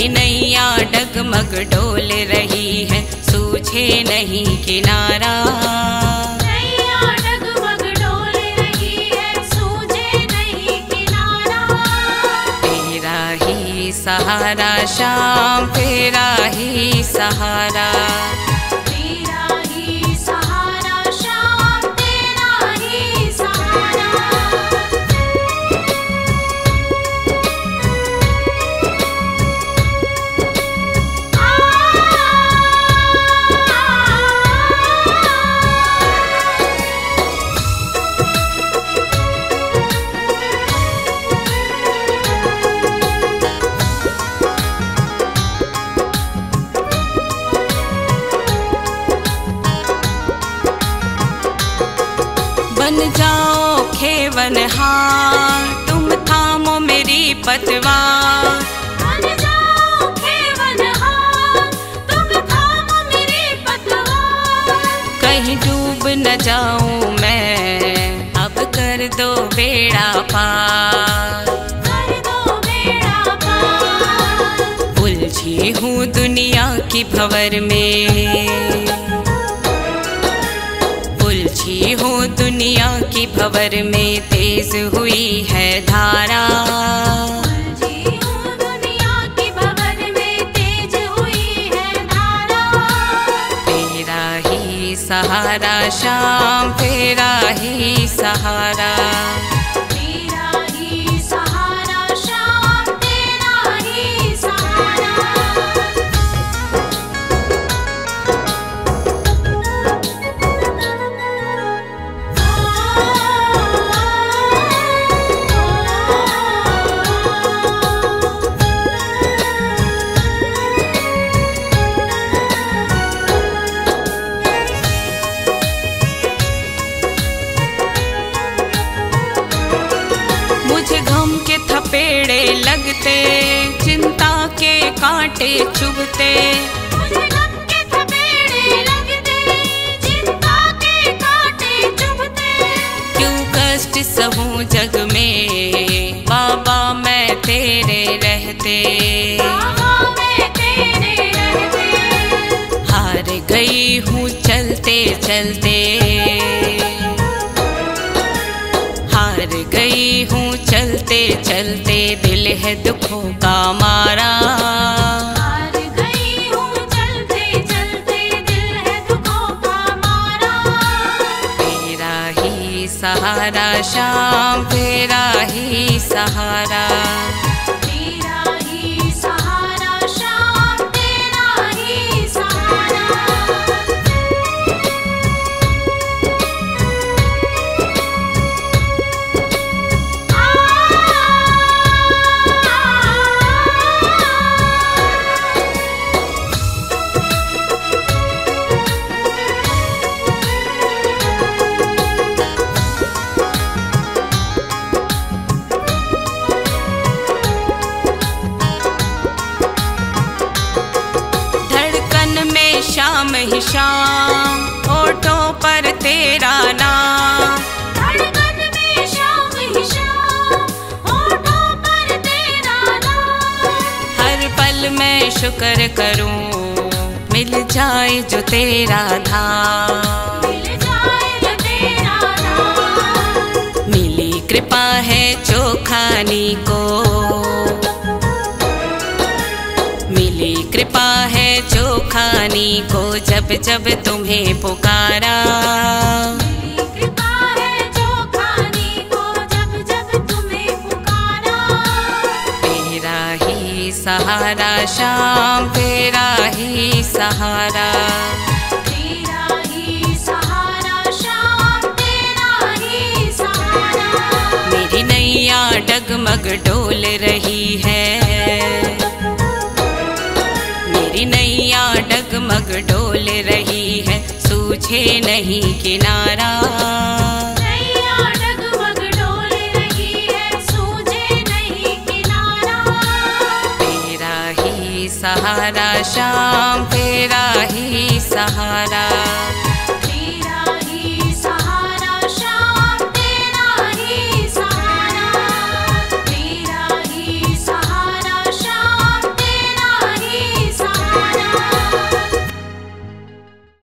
मेरी नैया डगमग डोल रही है, सूझे नहीं किनारा। नैया डगमग डोल रही है, सूझे नहीं किनारा। तेरा ही सहारा शाम, तेरा ही सहारा। तेरा ही सहारा शाम, तेरा ही सहारा। बन जाओ खेवनहार, तुम थामो मेरी पतवार। बन जाओ खेवनहार, तुम थामो मेरी पतवार। कहीं डूब न जाऊं मैं, अब कर दो बेड़ा पार। कर दो बेड़ा पार। उलझी हूँ दुनिया की भंवर में, उलझी हूँ दुनिया की भंवर में, तेज हुई है धारा। उलझी हूँ दुनिया की भंवर में, तेज हुई है धारा। तेरा ही सहारा शाम, तेरा ही सहारा। तेरा ही सहारा शाम, तेरा ही सहारा। मुझे गम के थपेड़े लगते, चिंता के कांटे चुभते। मुझे गम के थपेड़े लगते, चिंता के कांटे चुभते। क्यों कष्ट सहूं जग में, बाबा मैं तेरे रहते। बाबा मैं तेरे रहते। हार गई हूँ चलते चलते, हार गई हूँ चलते चलते, दिल है दुखों का मारा। हार गई हूँ चलते चलते, दिल है दुखों का मारा। तेरा ही सहारा शाम, तेरा ही सहारा। तेरा ही सहारा शाम, तेरा ही सहारा। शाम ही शाम, होठों पर तेरा नाम। धड़कन में शाम ही शाम, होठों पर तेरा नाम। हर पल मैं शुक्र करूं, मिल जाए जो तेरा धाम। मिल जाए जो तेरा धाम। मिली कृपा है चोखानी को, मिली कृपा है चोखानी को, जब जब तुम्हें पुकारा। मिली कृपा है चोखानी को, जब जब तुम्हें पुकारा। तेरा ही सहारा शाम, तेरा ही सहारा। तेरा ही सहारा शाम, तेरा ही सहारा। मेरी नैया डगमग डोल रही है, मेरी नैया डगमग डोल रही है, सूझे नहीं किनारा। नैया डगमग डोल रही है, सूझे नहीं किनारा। तेरा ही सहारा शाम, तेरा ही सहारा।